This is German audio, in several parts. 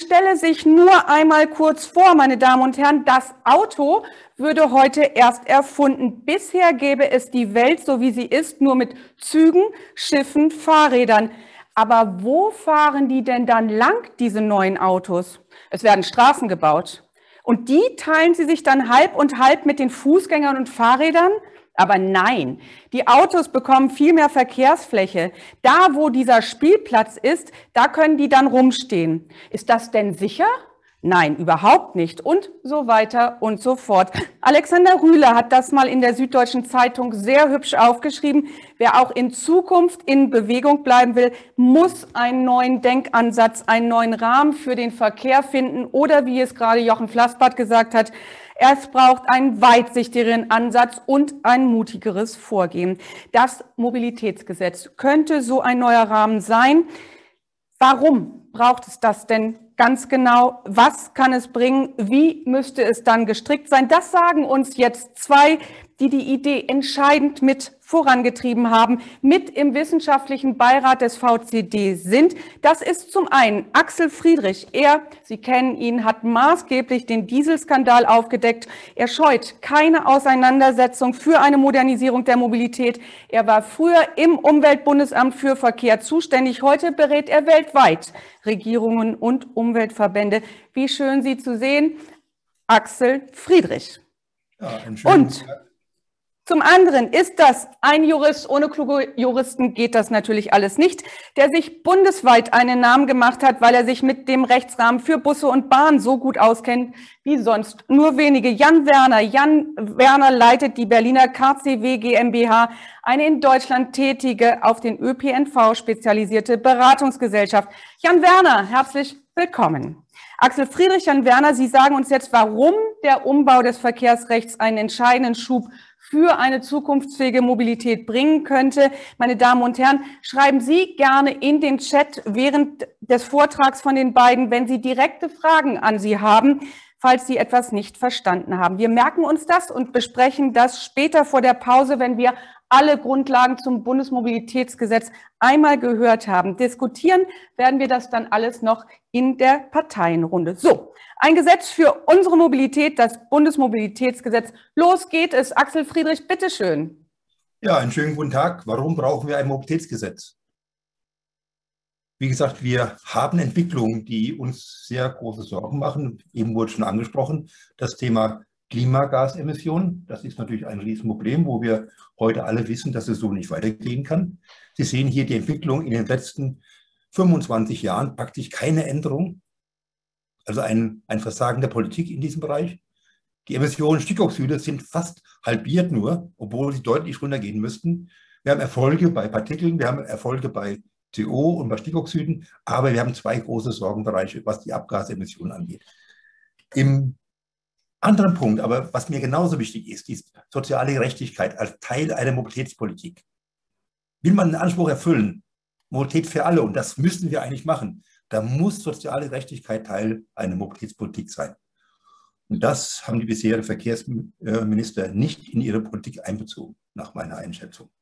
stelle sich nur einmal kurz vor, meine Damen und Herren, das Auto würde heute erst erfunden. Bisher gäbe es die Welt, so wie sie ist, nur mit Zügen, Schiffen, Fahrrädern. Aber wo fahren die denn dann lang, diese neuen Autos? Es werden Straßen gebaut. Und die teilen sie sich dann halb und halb mit den Fußgängern und Fahrrädern? Aber nein, die Autos bekommen viel mehr Verkehrsfläche. Da, wo dieser Spielplatz ist, da können die dann rumstehen. Ist das denn sicher? Nein, überhaupt nicht. Und so weiter und so fort. Alexander Rühle hat das mal in der Süddeutschen Zeitung sehr hübsch aufgeschrieben. Wer auch in Zukunft in Bewegung bleiben will, muss einen neuen Denkansatz, einen neuen Rahmen für den Verkehr finden. Oder wie es gerade Jochen Flassbart gesagt hat, es braucht einen weitsichtigeren Ansatz und ein mutigeres Vorgehen. Das Mobilitätsgesetz könnte so ein neuer Rahmen sein. Warum braucht es das denn ganz genau? Was kann es bringen? Wie müsste es dann gestrickt sein? Das sagen uns jetzt zwei, die die Idee entscheidend mit vorangetrieben haben, mit im wissenschaftlichen Beirat des VCD sind. Das ist zum einen Axel Friedrich. Er, Sie kennen ihn, hat maßgeblich den Dieselskandal aufgedeckt. Er scheut keine Auseinandersetzung für eine Modernisierung der Mobilität. Er war früher im Umweltbundesamt für Verkehr zuständig. Heute berät er weltweit Regierungen und Umweltverbände. Wie schön, Sie zu sehen, Axel Friedrich. Ja, einen schönen Tag. Zum anderen ist das ein Jurist, ohne kluge Juristen geht das natürlich alles nicht, der sich bundesweit einen Namen gemacht hat, weil er sich mit dem Rechtsrahmen für Busse und Bahnen so gut auskennt wie sonst nur wenige. Jan Werner. Jan Werner leitet die Berliner KCW GmbH, eine in Deutschland tätige, auf den ÖPNV spezialisierte Beratungsgesellschaft. Jan Werner, herzlich willkommen. Axel Friedrich, Jan Werner, Sie sagen uns jetzt, warum der Umbau des Verkehrsrechts einen entscheidenden Schub für eine zukunftsfähige Mobilität bringen könnte. Meine Damen und Herren, schreiben Sie gerne in den Chat während des Vortrags von den beiden, wenn Sie direkte Fragen an Sie haben, falls Sie etwas nicht verstanden haben. Wir merken uns das und besprechen das später vor der Pause, wenn wir alle Grundlagen zum Bundesmobilitätsgesetz einmal gehört haben. Diskutieren werden wir das dann alles noch in der Parteienrunde. So, ein Gesetz für unsere Mobilität, das Bundesmobilitätsgesetz. Los geht es. Axel Friedrich, bitteschön. Ja, einen schönen guten Tag. Warum brauchen wir ein Mobilitätsgesetz? Wie gesagt, wir haben Entwicklungen, die uns sehr große Sorgen machen. Eben wurde schon angesprochen, das Thema Klimagasemissionen. Das ist natürlich ein Riesenproblem, wo wir heute alle wissen, dass es so nicht weitergehen kann. Sie sehen hier die Entwicklung in den letzten 25 Jahren, praktisch keine Änderung. Also ein Versagen der Politik in diesem Bereich. Die Emissionen Stickoxide sind fast halbiert nur, obwohl sie deutlich runtergehen müssten. Wir haben Erfolge bei Partikeln, wir haben Erfolge bei CO und bei Stickoxiden, aber wir haben zwei große Sorgenbereiche, was die Abgasemissionen angeht. Im anderen Punkt, aber was mir genauso wichtig ist, die soziale Gerechtigkeit als Teil einer Mobilitätspolitik. Will man den Anspruch erfüllen, Mobilität für alle, und das müssen wir eigentlich machen, da muss soziale Gerechtigkeit Teil einer Mobilitätspolitik sein. Und das haben die bisherigen Verkehrsminister nicht in ihre Politik einbezogen, nach meiner Einschätzung.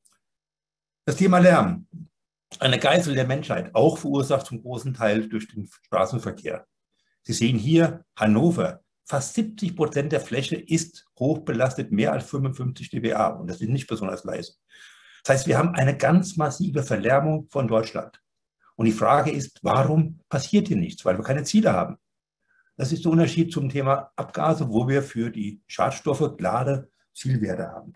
Das Thema Lärm, eine Geißel der Menschheit, auch verursacht zum großen Teil durch den Straßenverkehr. Sie sehen hier Hannover, fast 70% der Fläche ist hochbelastet, mehr als 55 dBA, und das ist nicht besonders leise. Das heißt, wir haben eine ganz massive Verlärmung von Deutschland. Und die Frage ist, warum passiert hier nichts? Weil wir keine Ziele haben. Das ist der Unterschied zum Thema Abgase, wo wir für die Schadstoffe klare Zielwerte haben.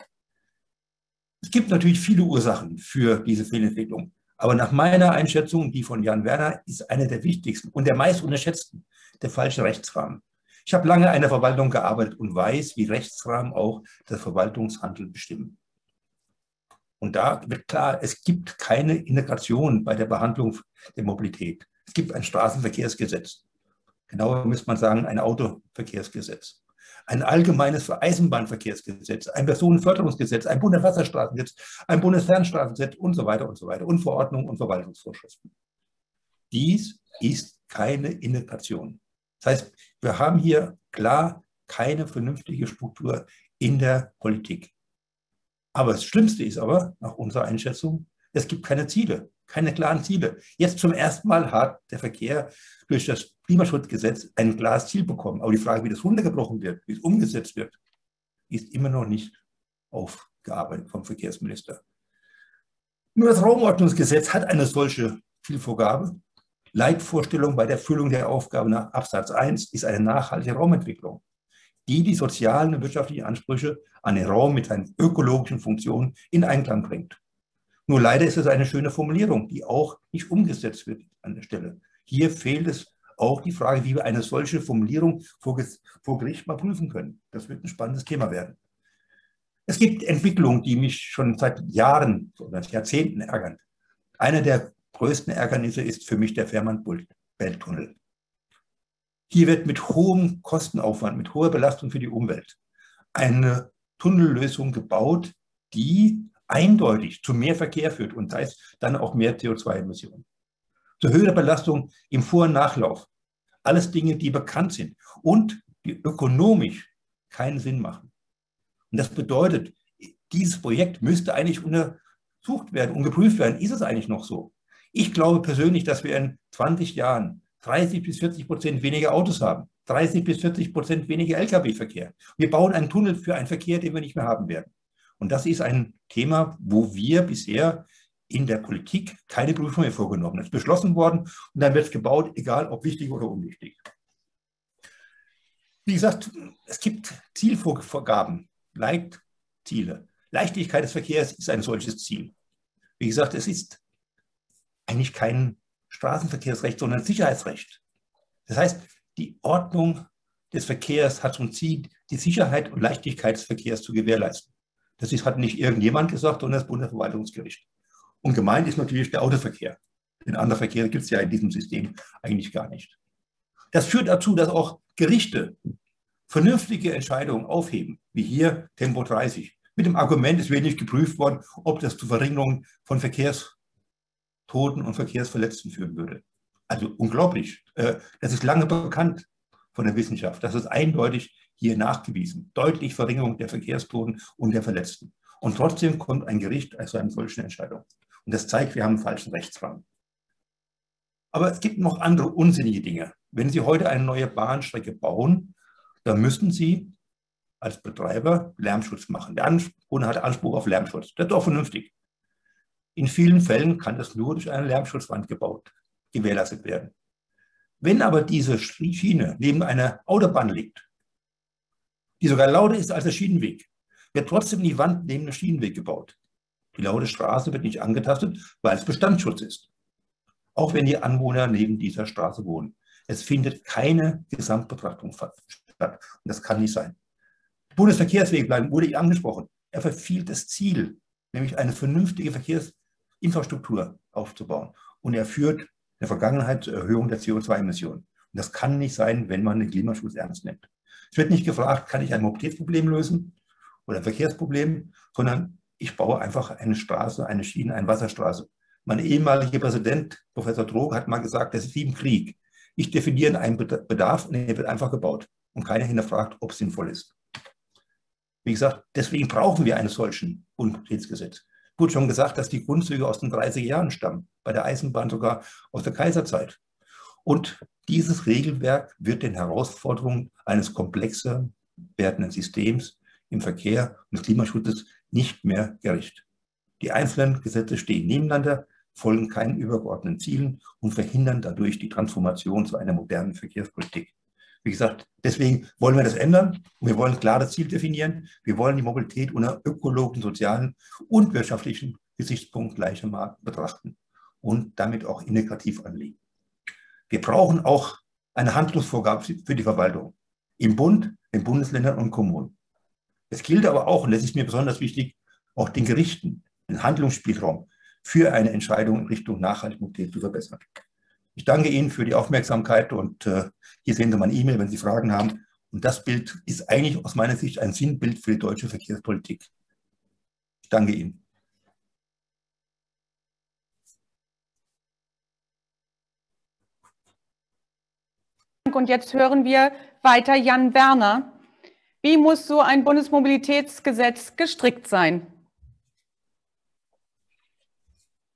Es gibt natürlich viele Ursachen für diese Fehlentwicklung. Aber nach meiner Einschätzung, die von Jan Werner, ist eine der wichtigsten und der meist unterschätzten der falsche Rechtsrahmen. Ich habe lange in der Verwaltung gearbeitet und weiß, wie Rechtsrahmen auch das Verwaltungshandeln bestimmen. Und da wird klar, es gibt keine Integration bei der Behandlung der Mobilität. Es gibt ein Straßenverkehrsgesetz. Genauer müsste man sagen, ein Autoverkehrsgesetz. Ein allgemeines Eisenbahnverkehrsgesetz, ein Personenförderungsgesetz, ein Bundeswasserstraßengesetz, ein Bundesfernstraßengesetz und so weiter und so weiter. Und Verordnungen und Verwaltungsvorschriften. Dies ist keine Integration. Das heißt, wir haben hier klar keine vernünftige Struktur in der Politik. Aber das Schlimmste ist aber, nach unserer Einschätzung, Es gibt keine Ziele, keine klaren Ziele. Jetzt zum ersten Mal hat der Verkehr durch das Klimaschutzgesetz ein klares Ziel bekommen. Aber die Frage, wie das runtergebrochen wird, wie es umgesetzt wird, ist immer noch nicht aufgearbeitet vom Verkehrsminister. Nur das Raumordnungsgesetz hat eine solche Zielvorgabe. Leitvorstellung bei der Erfüllung der Aufgabe nach Absatz 1 ist eine nachhaltige Raumentwicklung, die sozialen und wirtschaftlichen Ansprüche an den Raum mit seinen ökologischen Funktionen in Einklang bringt. Nur leider ist es eine schöne Formulierung, die auch nicht umgesetzt wird an der Stelle. Hier fehlt es auch die Frage, wie wir eine solche Formulierung vor Gericht mal prüfen können. Das wird ein spannendes Thema werden. Es gibt Entwicklungen, die mich schon seit Jahren oder Jahrzehnten ärgern. Einer der größten Ärgernisse ist für mich der Fehmarnbelt-Tunnel. Hier wird mit hohem Kostenaufwand, mit hoher Belastung für die Umwelt eine Tunnellösung gebaut, die eindeutig zu mehr Verkehr führt und das heißt dann auch mehr CO2-Emissionen. Zu höherer Belastung im Vor- und Nachlauf. Alles Dinge, die bekannt sind und die ökonomisch keinen Sinn machen. Und das bedeutet, dieses Projekt müsste eigentlich untersucht werden und geprüft werden. Ist es eigentlich noch so? Ich glaube persönlich, dass wir in 20 Jahren 30-40% weniger Autos haben, 30-40% weniger Lkw-Verkehr. Wir bauen einen Tunnel für einen Verkehr, den wir nicht mehr haben werden. Und das ist ein Thema, wo wir bisher in der Politik keine Prüfung mehr vorgenommen haben. Es ist beschlossen worden und dann wird es gebaut, egal ob wichtig oder unwichtig. Wie gesagt, es gibt Zielvorgaben, Leitziele. Leichtigkeit des Verkehrs ist ein solches Ziel. Wie gesagt, es ist eigentlich kein Straßenverkehrsrecht, sondern Sicherheitsrecht. Das heißt, die Ordnung des Verkehrs hat zum Ziel, die Sicherheit und Leichtigkeit des Verkehrs zu gewährleisten. Das hat nicht irgendjemand gesagt, sondern das Bundesverwaltungsgericht. Und gemeint ist natürlich der Autoverkehr. Den anderen Verkehr gibt es ja in diesem System eigentlich gar nicht. Das führt dazu, dass auch Gerichte vernünftige Entscheidungen aufheben, wie hier Tempo 30. Mit dem Argument, es wird nicht geprüft worden, ob das zu Verringerungen von Verkehrstoten und Verkehrsverletzten führen würde. Also unglaublich. Das ist lange bekannt von der Wissenschaft. Das ist eindeutig hier nachgewiesen. Deutlich Verringerung der Verkehrstoten und der Verletzten. Und trotzdem kommt ein Gericht zu einer solchen Entscheidung. Und das zeigt, wir haben einen falschen Rechtsrahmen. Aber es gibt noch andere unsinnige Dinge. Wenn Sie heute eine neue Bahnstrecke bauen, dann müssen Sie als Betreiber Lärmschutz machen. Der Kunde hat Anspruch auf Lärmschutz. Das ist auch vernünftig. In vielen Fällen kann das nur durch eine Lärmschutzwand gewährleistet werden. Wenn aber diese Schiene neben einer Autobahn liegt, die sogar lauter ist als der Schienenweg, wird trotzdem die Wand neben dem Schienenweg gebaut. Die laute Straße wird nicht angetastet, weil es Bestandsschutz ist. Auch wenn die Anwohner neben dieser Straße wohnen. Es findet keine Gesamtbetrachtung statt. Und das kann nicht sein. Die Bundesverkehrswegeplanung wurde angesprochen. Er verfehlt das Ziel, nämlich eine vernünftige Verkehrsinfrastruktur aufzubauen. Und er führt in der Vergangenheit zur Erhöhung der CO2-Emissionen. Und das kann nicht sein, wenn man den Klimaschutz ernst nimmt. Es wird nicht gefragt, kann ich ein Mobilitätsproblem lösen oder ein Verkehrsproblem, sondern ich baue einfach eine Straße, eine Schiene, eine Wasserstraße. Mein ehemaliger Präsident, Professor Droge, hat mal gesagt, das ist wie im Krieg. Ich definiere einen Bedarf und er wird einfach gebaut und keiner hinterfragt, ob es sinnvoll ist. Wie gesagt, deswegen brauchen wir einen solchen Mobilitätsgesetz. Es wurde schon gesagt, dass die Grundzüge aus den 30er Jahren stammen, bei der Eisenbahn sogar aus der Kaiserzeit. Und dieses Regelwerk wird den Herausforderungen eines komplexer werdenden Systems im Verkehr und des Klimaschutzes nicht mehr gerecht. Die einzelnen Gesetze stehen nebeneinander, folgen keinen übergeordneten Zielen und verhindern dadurch die Transformation zu einer modernen Verkehrspolitik. Wie gesagt, deswegen wollen wir das ändern und wir wollen ein klares Ziel definieren. Wir wollen die Mobilität unter ökologischen, sozialen und wirtschaftlichen Gesichtspunkten gleichermaßen betrachten und damit auch integrativ anlegen. Wir brauchen auch eine Handlungsvorgabe für die Verwaltung im Bund, den Bundesländern und Kommunen. Es gilt aber auch, und das ist mir besonders wichtig, auch den Gerichten den Handlungsspielraum für eine Entscheidung in Richtung nachhaltige Mobilität zu verbessern. Ich danke Ihnen für die Aufmerksamkeit und hier sehen Sie meine E-Mail, wenn Sie Fragen haben. Und das Bild ist eigentlich aus meiner Sicht ein Sinnbild für die deutsche Verkehrspolitik. Ich danke Ihnen. Und jetzt hören wir weiter Jan Werner. Wie muss so ein Bundesmobilitätsgesetz gestrickt sein?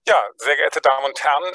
Ja, sehr geehrte Damen und Herren,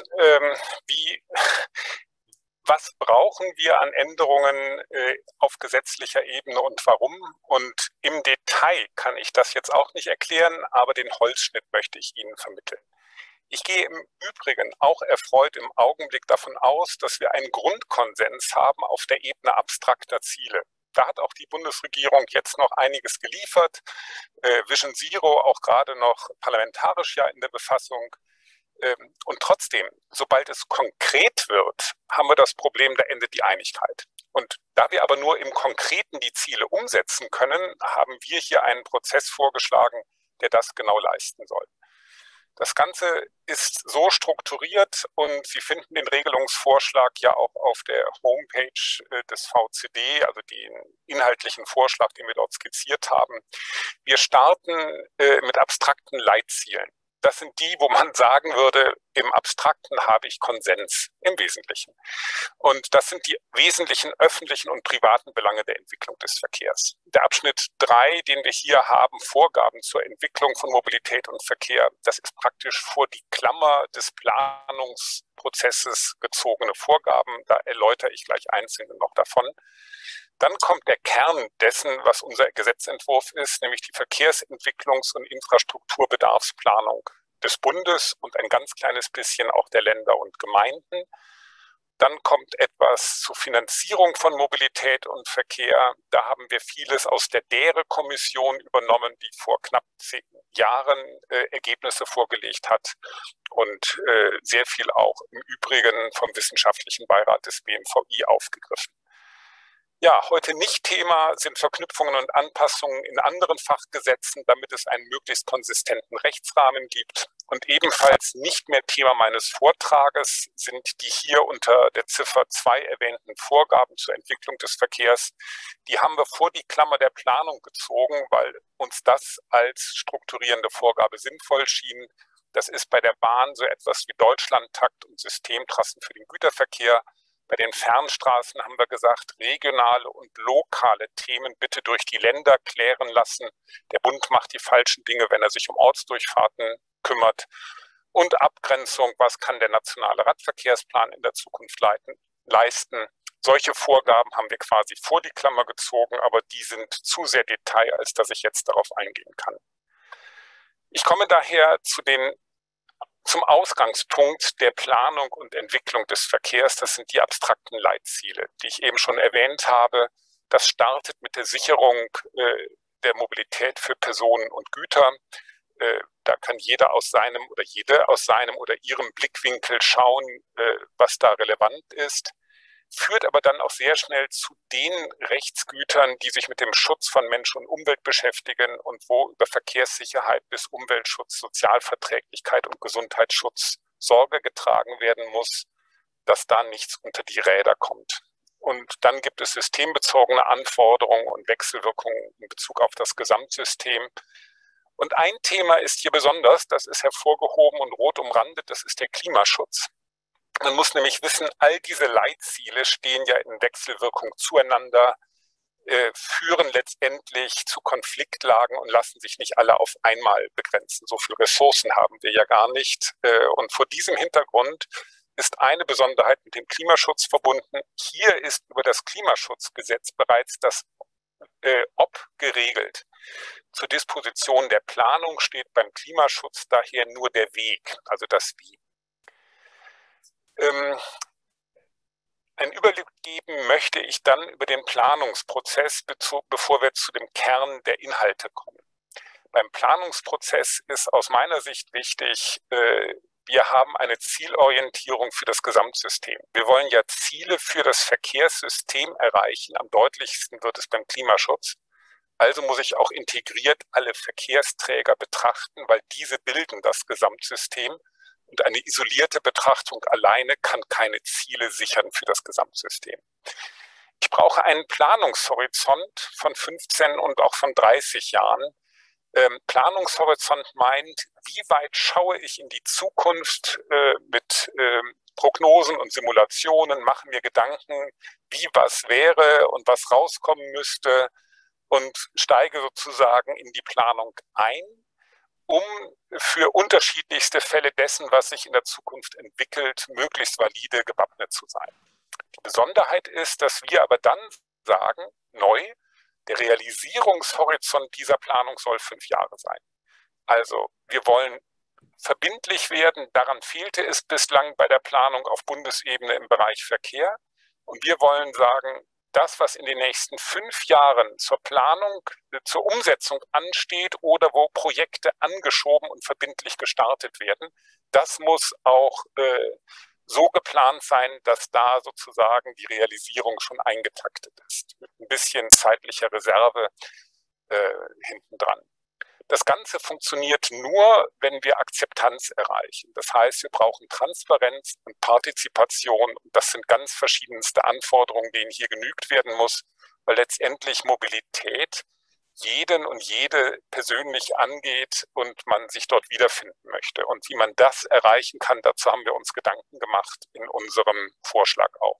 was brauchen wir an Änderungen auf gesetzlicher Ebene und warum? Und im Detail kann ich das jetzt auch nicht erklären, aber den Holzschnitt möchte ich Ihnen vermitteln. Ich gehe im Übrigen auch erfreut im Augenblick davon aus, dass wir einen Grundkonsens haben auf der Ebene abstrakter Ziele. Da hat auch die Bundesregierung jetzt noch einiges geliefert. Vision Zero auch gerade noch parlamentarisch ja in der Befassung. Und trotzdem, sobald es konkret wird, haben wir das Problem, da endet die Einigkeit. Und da wir aber nur im Konkreten die Ziele umsetzen können, haben wir hier einen Prozess vorgeschlagen, der das genau leisten soll. Das Ganze ist so strukturiert und Sie finden den Regelungsvorschlag ja auch auf der Homepage des VCD, also den inhaltlichen Vorschlag, den wir dort skizziert haben. Wir starten mit abstrakten Leitzielen. Das sind die, wo man sagen würde, im Abstrakten habe ich Konsens im Wesentlichen. Und das sind die wesentlichen öffentlichen und privaten Belange der Entwicklung des Verkehrs. Der Abschnitt 3, den wir hier haben, Vorgaben zur Entwicklung von Mobilität und Verkehr, das ist praktisch vor die Klammer des Planungsprozesses gezogene Vorgaben. Da erläutere ich gleich einzelne noch davon. Dann kommt der Kern dessen, was unser Gesetzentwurf ist, nämlich die Verkehrsentwicklungs- und Infrastrukturbedarfsplanung des Bundes und ein ganz kleines bisschen auch der Länder und Gemeinden. Dann kommt etwas zur Finanzierung von Mobilität und Verkehr. Da haben wir vieles aus der DÄRE-Kommission übernommen, die vor knapp 10 Jahren Ergebnisse vorgelegt hat und sehr viel auch im Übrigen vom Wissenschaftlichen Beirat des BMVI aufgegriffen. Ja, heute nicht Thema sind Verknüpfungen und Anpassungen in anderen Fachgesetzen, damit es einen möglichst konsistenten Rechtsrahmen gibt. Und ebenfalls nicht mehr Thema meines Vortrages sind die hier unter der Ziffer 2 erwähnten Vorgaben zur Entwicklung des Verkehrs. Die haben wir vor die Klammer der Planung gezogen, weil uns das als strukturierende Vorgabe sinnvoll schien. Das ist bei der Bahn so etwas wie Deutschlandtakt und Systemtrassen für den Güterverkehr. Bei den Fernstraßen haben wir gesagt, regionale und lokale Themen bitte durch die Länder klären lassen. Der Bund macht die falschen Dinge, wenn er sich um Ortsdurchfahrten kümmert. Und Abgrenzung, was kann der nationale Radverkehrsplan in der Zukunft leisten. Solche Vorgaben haben wir quasi vor die Klammer gezogen, aber die sind zu sehr Detail, als dass ich jetzt darauf eingehen kann. Ich komme daher zum Ausgangspunkt der Planung und Entwicklung des Verkehrs. Das sind die abstrakten Leitziele, die ich eben schon erwähnt habe. Das startet mit der Sicherung der Mobilität für Personen und Güter. Da kann jeder aus seinem oder jede aus seinem oder ihrem Blickwinkel schauen, was da relevant ist. Führt aber dann auch sehr schnell zu den Rechtsgütern, die sich mit dem Schutz von Mensch und Umwelt beschäftigen und wo über Verkehrssicherheit bis Umweltschutz, Sozialverträglichkeit und Gesundheitsschutz Sorge getragen werden muss, dass da nichts unter die Räder kommt. Und dann gibt es systembezogene Anforderungen und Wechselwirkungen in Bezug auf das Gesamtsystem. Und ein Thema ist hier besonders, das ist hervorgehoben und rot umrandet, das ist der Klimaschutz. Man muss nämlich wissen, all diese Leitziele stehen ja in Wechselwirkung zueinander, führen letztendlich zu Konfliktlagen und lassen sich nicht alle auf einmal begrenzen. So viele Ressourcen haben wir ja gar nicht. Und vor diesem Hintergrund ist eine Besonderheit mit dem Klimaschutz verbunden. Hier ist über das Klimaschutzgesetz bereits das Ob geregelt. Zur Disposition der Planung steht beim Klimaschutz daher nur der Weg, also das Wie. Einen Überblick geben möchte ich dann über den Planungsprozess, bevor wir zu dem Kern der Inhalte kommen. Beim Planungsprozess ist aus meiner Sicht wichtig, wir haben eine Zielorientierung für das Gesamtsystem. Wir wollen ja Ziele für das Verkehrssystem erreichen. Am deutlichsten wird es beim Klimaschutz. Also muss ich auch integriert alle Verkehrsträger betrachten, weil diese bilden das Gesamtsystem. Und eine isolierte Betrachtung alleine kann keine Ziele sichern für das Gesamtsystem. Ich brauche einen Planungshorizont von 15 und auch von 30 Jahren. Planungshorizont meint, wie weit schaue ich in die Zukunft mit Prognosen und Simulationen, mache mir Gedanken, wie was wäre und was rauskommen müsste und steige sozusagen in die Planung ein. um für unterschiedlichste Fälle dessen, was sich in der Zukunft entwickelt, möglichst valide gewappnet zu sein. Die Besonderheit ist, dass wir aber dann sagen, neu, der Realisierungshorizont dieser Planung soll 5 Jahre sein. Also wir wollen verbindlich werden, daran fehlte es bislang bei der Planung auf Bundesebene im Bereich Verkehr. Und wir wollen sagen, das, was in den nächsten 5 Jahren zur Planung, zur Umsetzung ansteht oder wo Projekte angeschoben und verbindlich gestartet werden, das muss auch so geplant sein, dass da sozusagen die Realisierung schon eingetaktet ist, mit ein bisschen zeitlicher Reserve hinten dran. Das Ganze funktioniert nur, wenn wir Akzeptanz erreichen. Das heißt, wir brauchen Transparenz und Partizipation. Und das sind ganz verschiedenste Anforderungen, denen hier genügt werden muss, weil letztendlich Mobilität jeden und jede persönlich angeht und man sich dort wiederfinden möchte. Und wie man das erreichen kann, dazu haben wir uns Gedanken gemacht in unserem Vorschlag auch.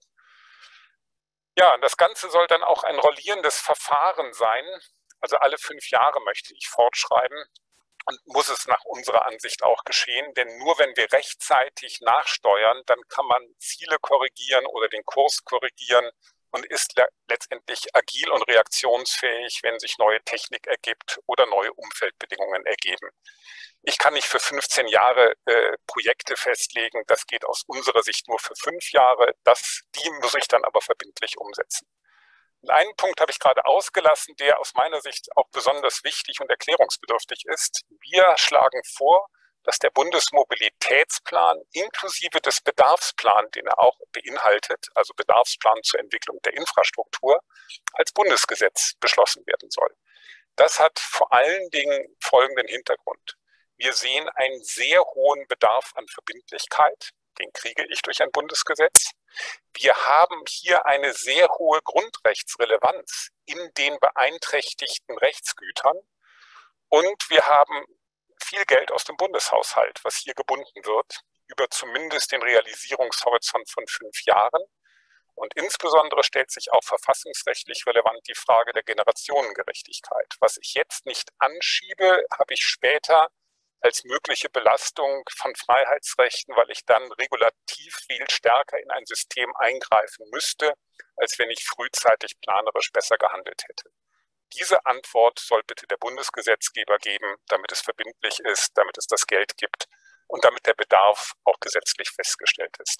Ja, und das Ganze soll dann auch ein rollierendes Verfahren sein. Also alle 5 Jahre möchte ich fortschreiben und muss es nach unserer Ansicht auch geschehen. Denn nur wenn wir rechtzeitig nachsteuern, dann kann man Ziele korrigieren oder den Kurs korrigieren und ist letztendlich agil und reaktionsfähig, wenn sich neue Technik ergibt oder neue Umfeldbedingungen ergeben. Ich kann nicht für 15 Jahre Projekte festlegen. Das geht aus unserer Sicht nur für 5 Jahre. Die muss ich dann aber verbindlich umsetzen. Und einen Punkt habe ich gerade ausgelassen, der aus meiner Sicht auch besonders wichtig und erklärungsbedürftig ist. Wir schlagen vor, dass der Bundesmobilitätsplan inklusive des Bedarfsplans, den er auch beinhaltet, also Bedarfsplan zur Entwicklung der Infrastruktur, als Bundesgesetz beschlossen werden soll. Das hat vor allen Dingen folgenden Hintergrund. Wir sehen einen sehr hohen Bedarf an Verbindlichkeit. Den kriege ich durch ein Bundesgesetz. Wir haben hier eine sehr hohe Grundrechtsrelevanz in den beeinträchtigten Rechtsgütern und wir haben viel Geld aus dem Bundeshaushalt, was hier gebunden wird, über zumindest den Realisierungshorizont von 5 Jahren. Und insbesondere stellt sich auch verfassungsrechtlich relevant die Frage der Generationengerechtigkeit. Was ich jetzt nicht anschiebe, habe ich später als mögliche Belastung von Freiheitsrechten, weil ich dann regulativ viel stärker in ein System eingreifen müsste, als wenn ich frühzeitig planerisch besser gehandelt hätte. Diese Antwort soll bitte der Bundesgesetzgeber geben, damit es verbindlich ist, damit es das Geld gibt und damit der Bedarf auch gesetzlich festgestellt ist.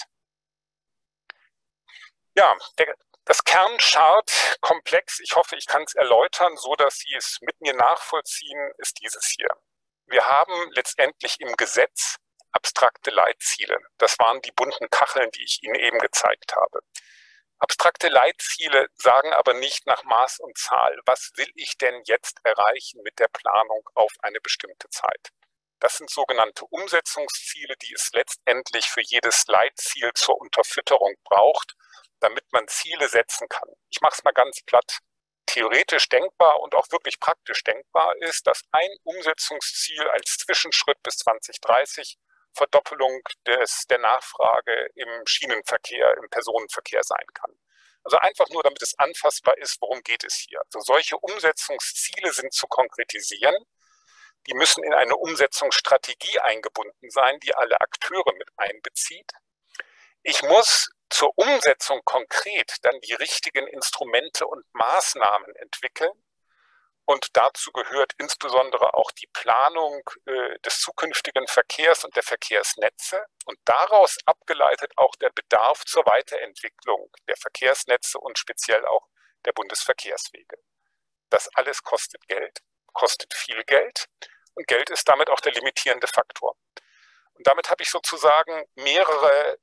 Ja, das Kernchart-Komplex, ich hoffe, ich kann es erläutern, so dass Sie es mit mir nachvollziehen, ist dieses hier. Wir haben letztendlich im Gesetz abstrakte Leitziele. Das waren die bunten Kacheln, die ich Ihnen eben gezeigt habe. Abstrakte Leitziele sagen aber nicht nach Maß und Zahl, was will ich denn jetzt erreichen mit der Planung auf eine bestimmte Zeit. Das sind sogenannte Umsetzungsziele, die es letztendlich für jedes Leitziel zur Unterfütterung braucht, damit man Ziele setzen kann. Ich mache es mal ganz platt. Theoretisch denkbar und auch wirklich praktisch denkbar ist, dass ein Umsetzungsziel als Zwischenschritt bis 2030 Verdoppelung der Nachfrage im Schienenverkehr, im Personenverkehr sein kann. Also einfach nur, damit es anfassbar ist, worum geht es hier. Also solche Umsetzungsziele sind zu konkretisieren. Die müssen in eine Umsetzungsstrategie eingebunden sein, die alle Akteure mit einbezieht. Ich muss zur Umsetzung konkret dann die richtigen Instrumente und Maßnahmen entwickeln. Und dazu gehört insbesondere auch die Planung des zukünftigen Verkehrs und der Verkehrsnetze und daraus abgeleitet auch der Bedarf zur Weiterentwicklung der Verkehrsnetze und speziell auch der Bundesverkehrswege. Das alles kostet Geld, kostet viel Geld und Geld ist damit auch der limitierende Faktor. Und damit habe ich sozusagen mehrere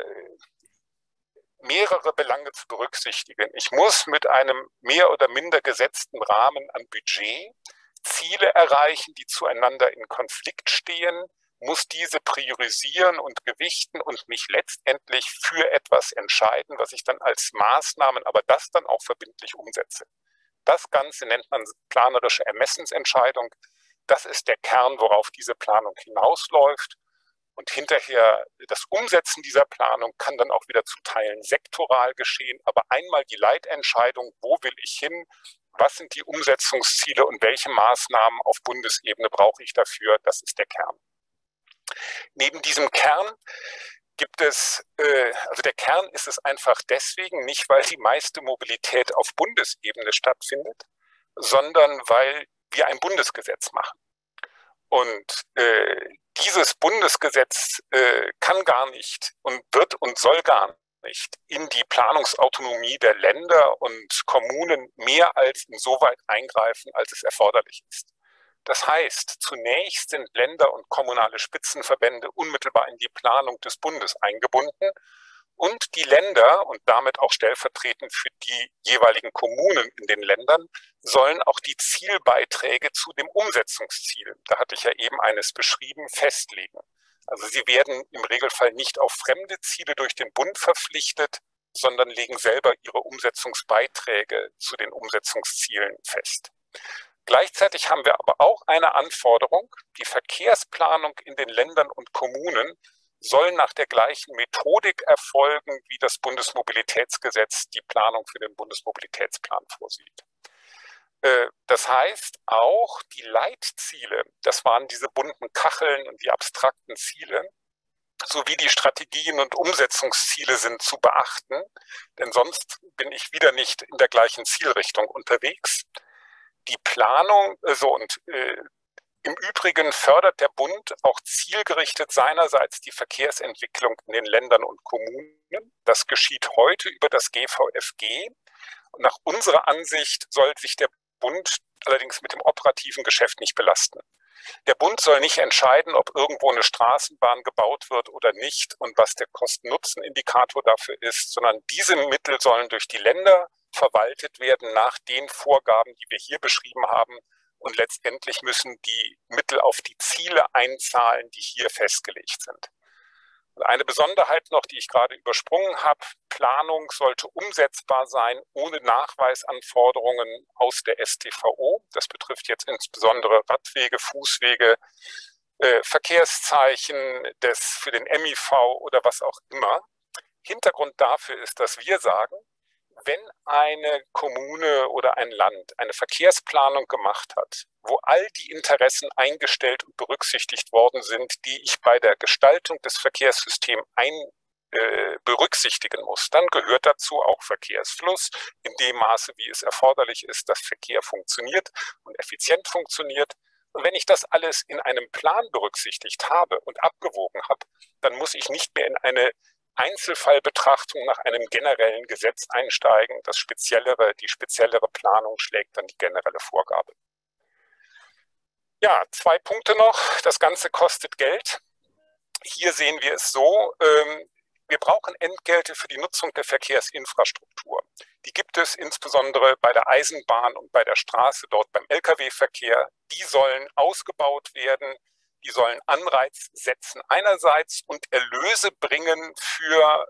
Belange zu berücksichtigen. Ich muss mit einem mehr oder minder gesetzten Rahmen an Budget Ziele erreichen, die zueinander in Konflikt stehen, muss diese priorisieren und gewichten und mich letztendlich für etwas entscheiden, was ich dann als Maßnahmen, aber das dann auch verbindlich umsetze. Das Ganze nennt man planerische Ermessensentscheidung. Das ist der Kern, worauf diese Planung hinausläuft. Und hinterher das Umsetzen dieser Planung kann dann auch wieder zu Teilen sektoral geschehen. Aber einmal die Leitentscheidung, wo will ich hin, Was sind die Umsetzungsziele und welche Maßnahmen auf Bundesebene brauche ich dafür? Das ist der Kern. Neben diesem Kern gibt es, also der Kern ist es einfach deswegen, nicht weil die meiste Mobilität auf Bundesebene stattfindet, sondern weil wir ein Bundesgesetz machen. Und dieses Bundesgesetz kann gar nicht und wird und soll gar nicht in die Planungsautonomie der Länder und Kommunen mehr als insoweit eingreifen, als es erforderlich ist. Das heißt, zunächst sind Länder und kommunale Spitzenverbände unmittelbar in die Planung des Bundes eingebunden und die Länder und damit auch stellvertretend für die jeweiligen Kommunen in den Ländern sollen auch die Zielbeiträge zu dem Umsetzungsziel, da hatte ich ja eben eines beschrieben, festlegen. Also sie werden im Regelfall nicht auf fremde Ziele durch den Bund verpflichtet, sondern legen selber ihre Umsetzungsbeiträge zu den Umsetzungszielen fest. Gleichzeitig haben wir aber auch eine Anforderung, die Verkehrsplanung in den Ländern und Kommunen soll nach der gleichen Methodik erfolgen, wie das Bundesmobilitätsgesetz die Planung für den Bundesmobilitätsplan vorsieht. Das heißt, auch die Leitziele, das waren diese bunten Kacheln und die abstrakten Ziele, sowie die Strategien und Umsetzungsziele sind zu beachten, denn sonst bin ich wieder nicht in der gleichen Zielrichtung unterwegs. Die Planung, im Übrigen fördert der Bund auch zielgerichtet seinerseits die Verkehrsentwicklung in den Ländern und Kommunen. Das geschieht heute über das GVFG. Und nach unserer Ansicht soll sich der Bund allerdings mit dem operativen Geschäft nicht belasten. Der Bund soll nicht entscheiden, ob irgendwo eine Straßenbahn gebaut wird oder nicht und was der Kosten-Nutzen-Indikator dafür ist, sondern diese Mittel sollen durch die Länder verwaltet werden nach den Vorgaben, die wir hier beschrieben haben. Und letztendlich müssen die Mittel auf die Ziele einzahlen, die hier festgelegt sind. Und eine Besonderheit noch, die ich gerade übersprungen habe, Planung sollte umsetzbar sein ohne Nachweisanforderungen aus der StVO. Das betrifft jetzt insbesondere Radwege, Fußwege, Verkehrszeichen für den MIV oder was auch immer. Hintergrund dafür ist, dass wir sagen, wenn eine Kommune oder ein Land eine Verkehrsplanung gemacht hat, wo all die Interessen eingestellt und berücksichtigt worden sind, die ich bei der Gestaltung des Verkehrssystems berücksichtigen muss, dann gehört dazu auch Verkehrsfluss in dem Maße, wie es erforderlich ist, dass Verkehr funktioniert und effizient funktioniert. Und wenn ich das alles in einem Plan berücksichtigt habe und abgewogen habe, dann muss ich nicht mehr in eine Einzelfallbetrachtung nach einem generellen Gesetz einsteigen. Die speziellere Planung schlägt dann die generelle Vorgabe. Ja, 2 Punkte noch. Das Ganze kostet Geld. Hier sehen wir es so, wir brauchen Entgelte für die Nutzung der Verkehrsinfrastruktur. Die gibt es insbesondere bei der Eisenbahn und bei der Straße, dort beim Lkw-Verkehr. Die sollen ausgebaut werden. Die sollen Anreiz setzen einerseits und Erlöse bringen für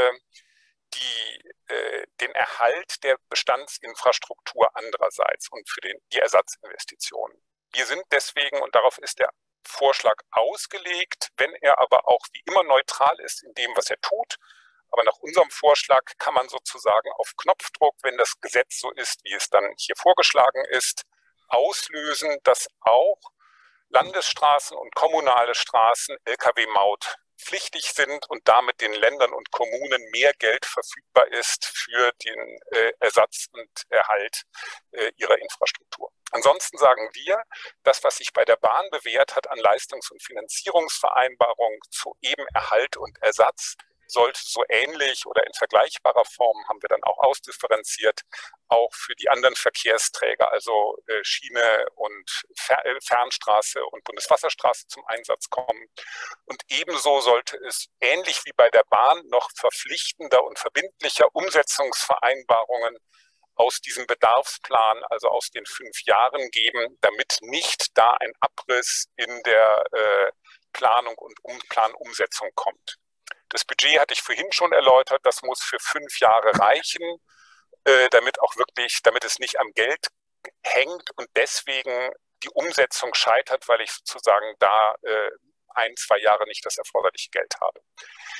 den Erhalt der Bestandsinfrastruktur andererseits und für die Ersatzinvestitionen. Wir sind deswegen, und darauf ist der Vorschlag ausgelegt, wenn er aber auch wie immer neutral ist in dem, was er tut. Aber nach unserem Vorschlag kann man sozusagen auf Knopfdruck, wenn das Gesetz so ist, wie es dann hier vorgeschlagen ist, auslösen, dass auch Landesstraßen und kommunale Straßen Lkw-Maut pflichtig sind und damit den Ländern und Kommunen mehr Geld verfügbar ist für den Ersatz und Erhalt ihrer Infrastruktur. Ansonsten sagen wir, das, was sich bei der Bahn bewährt hat an Leistungs- und Finanzierungsvereinbarungen zu eben Erhalt und Ersatz, sollte so ähnlich oder in vergleichbarer Form, haben wir dann auch ausdifferenziert, auch für die anderen Verkehrsträger, also Schiene und Fernstraße und Bundeswasserstraße zum Einsatz kommen. Und ebenso sollte es ähnlich wie bei der Bahn noch verpflichtender und verbindlicher Umsetzungsvereinbarungen aus diesem Bedarfsplan, also aus den 5 Jahren geben, damit nicht da ein Abriss in der Planung und Planumsetzung kommt. Das Budget hatte ich vorhin schon erläutert, das muss für 5 Jahre reichen, damit es nicht am Geld hängt und deswegen die Umsetzung scheitert, weil ich sozusagen da 1, 2 Jahre nicht das erforderliche Geld habe.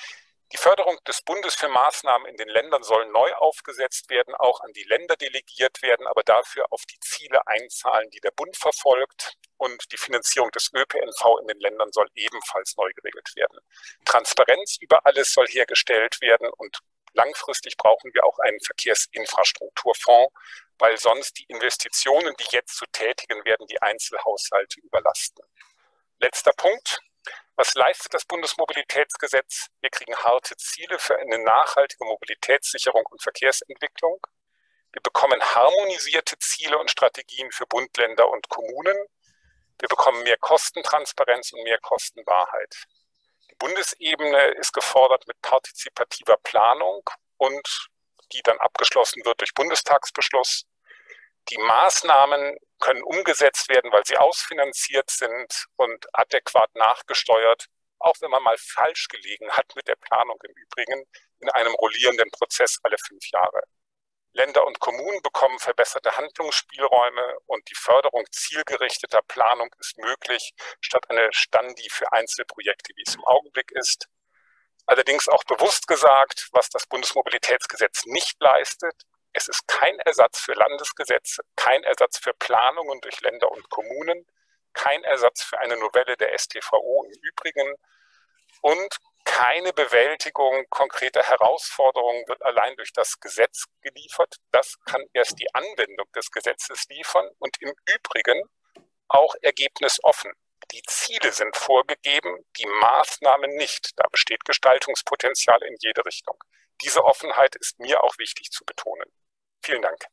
Die Förderung des Bundes für Maßnahmen in den Ländern soll neu aufgesetzt werden, auch an die Länder delegiert werden, aber dafür auf die Ziele einzahlen, die der Bund verfolgt. Und die Finanzierung des ÖPNV in den Ländern soll ebenfalls neu geregelt werden. Transparenz über alles soll hergestellt werden und langfristig brauchen wir auch einen Verkehrsinfrastrukturfonds, weil sonst die Investitionen, die jetzt zu tätigen werden, die Einzelhaushalte überlasten. Letzter Punkt. Was leistet das Bundesmobilitätsgesetz? Wir kriegen harte Ziele für eine nachhaltige Mobilitätssicherung und Verkehrsentwicklung. Wir bekommen harmonisierte Ziele und Strategien für Bund, Länder und Kommunen. Wir bekommen mehr Kostentransparenz und mehr Kostenwahrheit. Die Bundesebene ist gefordert mit partizipativer Planung und die dann abgeschlossen wird durch Bundestagsbeschluss. Die Maßnahmen können umgesetzt werden, weil sie ausfinanziert sind und adäquat nachgesteuert, auch wenn man mal falsch gelegen hat mit der Planung im Übrigen, in einem rollierenden Prozess alle 5 Jahre. Länder und Kommunen bekommen verbesserte Handlungsspielräume und die Förderung zielgerichteter Planung ist möglich, statt eine Standi für Einzelprojekte, wie es im Augenblick ist. Allerdings auch bewusst gesagt, was das Bundesmobilitätsgesetz nicht leistet. Es ist kein Ersatz für Landesgesetze, kein Ersatz für Planungen durch Länder und Kommunen, kein Ersatz für eine Novelle der StVO im Übrigen und keine Bewältigung konkreter Herausforderungen wird allein durch das Gesetz geliefert. Das kann erst die Anwendung des Gesetzes liefern und im Übrigen auch ergebnisoffen. Die Ziele sind vorgegeben, die Maßnahmen nicht. Da besteht Gestaltungspotenzial in jede Richtung. Diese Offenheit ist mir auch wichtig zu betonen. Vielen Dank.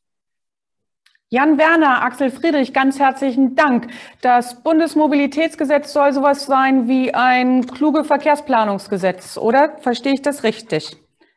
Jan Werner, Axel Friedrich, ganz herzlichen Dank. Das Bundesmobilitätsgesetz soll sowas sein wie ein kluge Verkehrsplanungsgesetz, oder? Verstehe ich das richtig?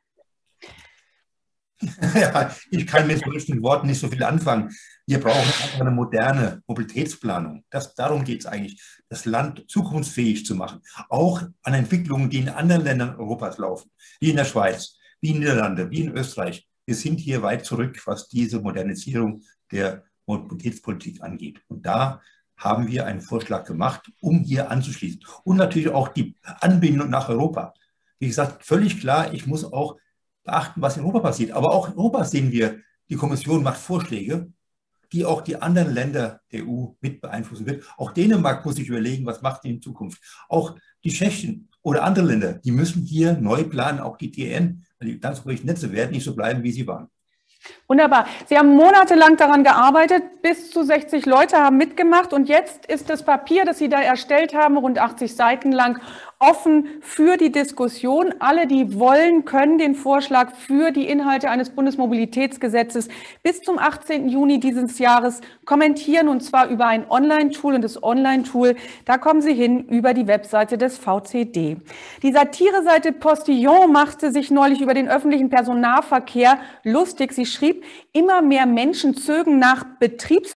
Ja, ich kann mit solchen Worten nicht so viel anfangen. Wir brauchen einfach eine moderne Mobilitätsplanung. Darum geht es eigentlich, das Land zukunftsfähig zu machen. Auch an Entwicklungen, die in anderen Ländern Europas laufen, wie in der Schweiz, wie in den Niederlanden, wie in Österreich. Wir sind hier weit zurück, was diese Modernisierung der Mobilitätspolitik angeht. Und da haben wir einen Vorschlag gemacht, um hier anzuschließen. Und natürlich auch die Anbindung nach Europa. Wie gesagt, völlig klar, ich muss auch beachten, was in Europa passiert. Aber auch in Europa sehen wir, die Kommission macht Vorschläge, die auch die anderen Länder der EU mit beeinflussen wird. Auch Dänemark muss sich überlegen, was macht die in Zukunft. Auch die Tschechen oder andere Länder, die müssen hier neu planen, auch die TN, weil die transeuropäischen Netze werden nicht so bleiben, wie sie waren. Wunderbar. Sie haben monatelang daran gearbeitet, bis zu 60 Leute haben mitgemacht und jetzt ist das Papier, das Sie da erstellt haben, rund 80 Seiten lang, offen für die Diskussion. Alle, die wollen, können den Vorschlag für die Inhalte eines Bundesmobilitätsgesetzes bis zum 18. Juni dieses Jahres kommentieren und zwar über ein Online-Tool und das Online-Tool, da kommen Sie hin über die Webseite des VCD. Die Satireseite Postillon machte sich neulich über den öffentlichen Personennahverkehr lustig. Sie schrieb, immer mehr Menschen zögen nach